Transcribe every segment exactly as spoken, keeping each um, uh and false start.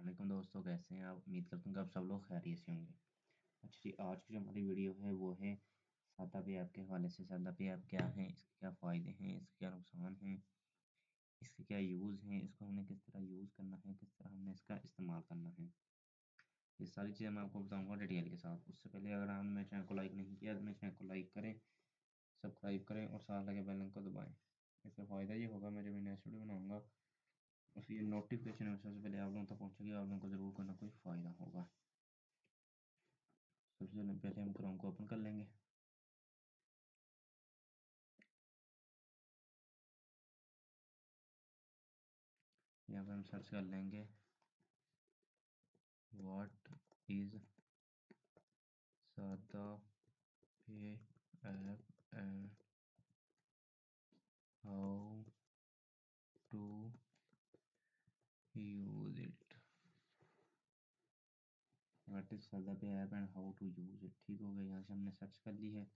वालेकुम दोस्तों, कैसे हैं आप? उम्मीद करता हूँ कि आप सब लोग खैरियत से होंगे। अच्छा जी, आज की जो हमारी वीडियो है वो है सादा पे ऐप के हवाले से। सादा पे ऐप क्या है, इसके क्या फ़ायदे हैं, इसके क्या नुकसान हैं, इसके क्या यूज़ हैं, इसको हमने किस तरह यूज़ करना है, किस तरह हमने इसका इस्तेमाल करना है। ये सारी चीज़ें मैं आपको बताऊँगा डिटेल के साथ। उससे पहले अगर आपने मेरे चैनल को लाइक नहीं किया तो मेरे चैनल को लाइक करें, सब्सक्राइब करें और साथ लगे बेल आइकन को दबाएँ। इससे फ़ायदा ये होगा, मैं जब नेक्स्ट वीडियो बनाऊँगा उसकी नोटिफिकेशन सबसे पहले आप लोगों तक पहुँचेगी, आप लोगों को ज़रूर कोई ना कोई फ़ायदा होगा। सबसे पहले हम क्रोम को ओपन कर लेंगे। यहाँ पे हम सर्च कर लेंगे what is SadaPay app and how to use it. What is SadaPay app and how to use it. ठीक हो गया, यहाँ से हमने सर्च कर ली है।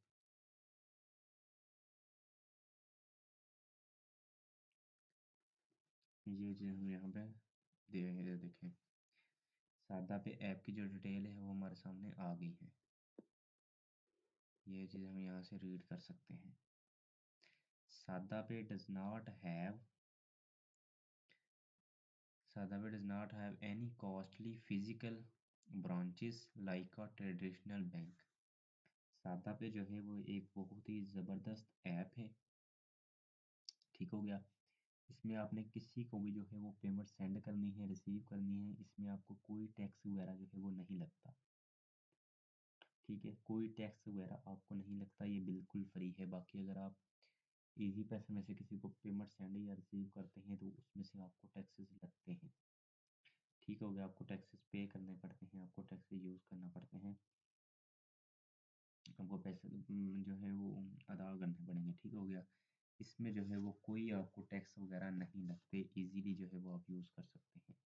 ये चीज़ हम यहाँ पे दे देखें, सादा पे ऐप की जो डिटेल है वो हमारे सामने आ गई है। ये चीज़ हम यहाँ से रीड कर सकते हैं। SadaPay does not have SadaPay does not have any costly physical branches like a traditional bank. SadaPay जो है वो एक बहुत ही ज़बरदस्त ऐप है। ठीक हो गया। इसमें आपने किसी को भी जो है वो पेमेंट सेंड करनी है, रिसीव करनी है, इसमें आपको कोई टैक्स वगैरह जो है वो नहीं लगता। ठीक है, कोई टैक्स वगैरह आपको नहीं लगता, ये बिल्कुल फ्री है। बाकी अगर आप इजी पैसे में से किसी को पेमेंट सेंड या रिसीव करते हैं तो उसमें से आपको टैक्सेस लगते हैं। ठीक हो गया, आपको टैक्सेस पे करने पड़ते हैं, आपको टैक्सेस यूज़ करना पड़ते हैं, आपको पैसे जो है वो अदा करने पड़ेंगे। ठीक हो गया। इसमें जो है वो कोई आपको टैक्स वगैरह नहीं लगते, इजीली जो है वो आप यूज़ कर सकते हैं।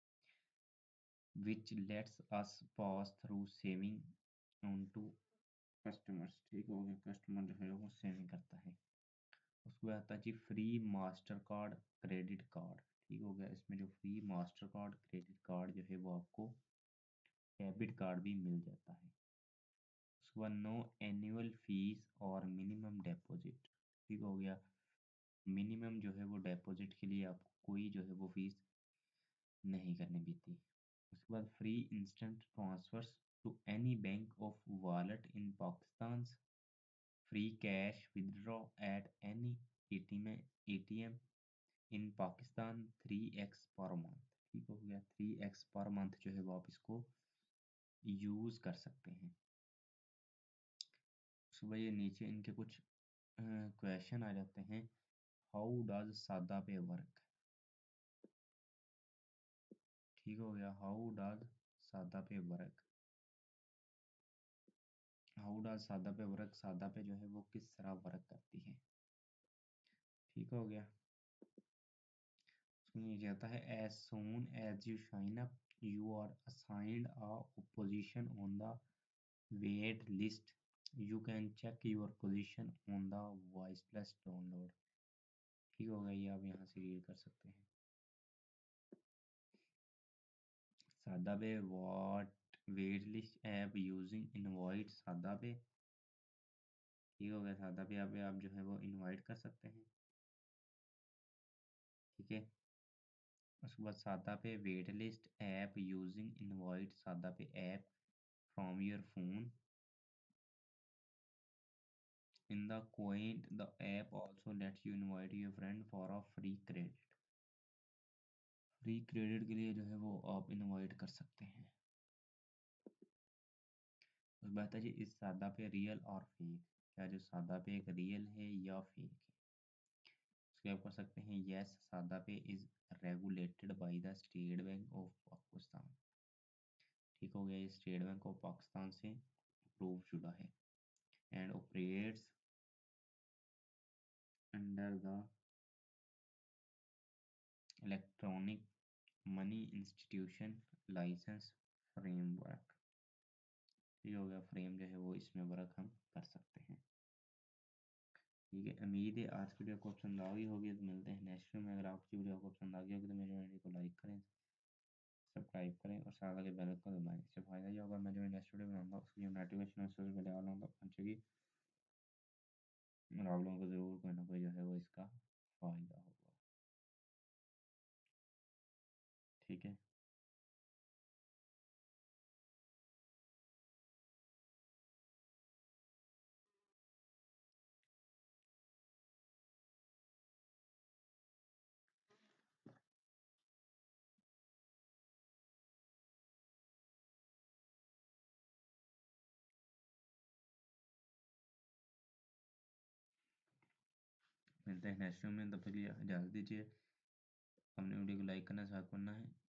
Which lets us pass through saving on to customers. ठीक हो गया, कस्टमर जो है वो सेविंग करता है। उसके बाद आता है जी free Mastercard credit card. ठीक हो गया, इसमें जो free Mastercard credit card जो है वो आपको डेबिट कार्ड भी मिल जाता है। उसके बाद नो एनुअल फीस और मिनिमम डिपॉजिट। ठीक हो गया, मिनिमम जो है वो डिपॉजिट के लिए आपको कोई जो है वो फीस नहीं करनी पड़ती। उसके बाद free instant transfers to any bank of wallet in Pakistan, free cash withdraw at any ATM ATM in Pakistan three x per month. ठीक हो गया, थ्री एक्स पर मंथ जो है वो आप इसको यूज़ कर सकते हैं। सुबह ये नीचे इनके कुछ क्वेश्चन आ जाते हैं। हाउ डज सादा पे वर्क। ठीक हो गया, हाउ डज सादा पे वर्क। हाउ डज सादा पे वर्क, सादा पे जो है वो किस तरह वर्क करती है। ठीक हो गया। उसमें नीचे आता है as soon as you sign up you are assigned a position on the wait list, you can check your position on the voice plus download. ठीक हो गया, ये आप यहाँ से रीड कर सकते हैं। SadaPay what wait list app using invite SadaPay. ठीक हो गया, सादा पे आप, आप जो है वो इनवाइट कर सकते हैं। ठीक है, उसके बाद SadaPay wait list app using invite SadaPay app from your phone in the quaint the app also lets you invite your friend for a free credit. Free credit के लिए जो है वो आप इनवाइट कर सकते हैं। उसके बाद है जी इस सादा पे रियल और फेक, क्या जो सादा पे एक रियल है या फेक है। उसके आप कर सकते हैं yes SadaPay is regulated by the State Bank of Pakistan. ठीक हो गया, ये स्टेट बैंक ऑफ पाकिस्तान से अप्रूव शुदा है and operates under the electronic money institution licence framework. ठीक हो गया, फ्रेम जो है वो इसमें वर्क हम कर सकते हैं। ठीक है, उम्मीद है आज की वीडियो को पसंद आ गई होगी। तो मिलते हैं नेक्स्ट वीडियो में। अगर आपकी वीडियो को पसंद आ गई होगी तो मेरे वीडियो को लाइक करें, सब सब्सक्राइब करें और साथ लगे बेल को दबाएं। इससे फ़ायदा ये होगा, मैं जो नेक्स्ट वीडियो बनाऊंगा उसकी जो नोटिफिकेशन उससे पहले आ रहा पहुंचेगी और आप लोगों को ज़रूर कोई ना कोई जो है वो इसका फ़ायदा होगा। ठीक है, मिलते हैं नेक्स्ट वीडियो में, तब तक के लिए इजाज़त दीजिए। अपने वीडियो को लाइक करना स्टार्ट करना है।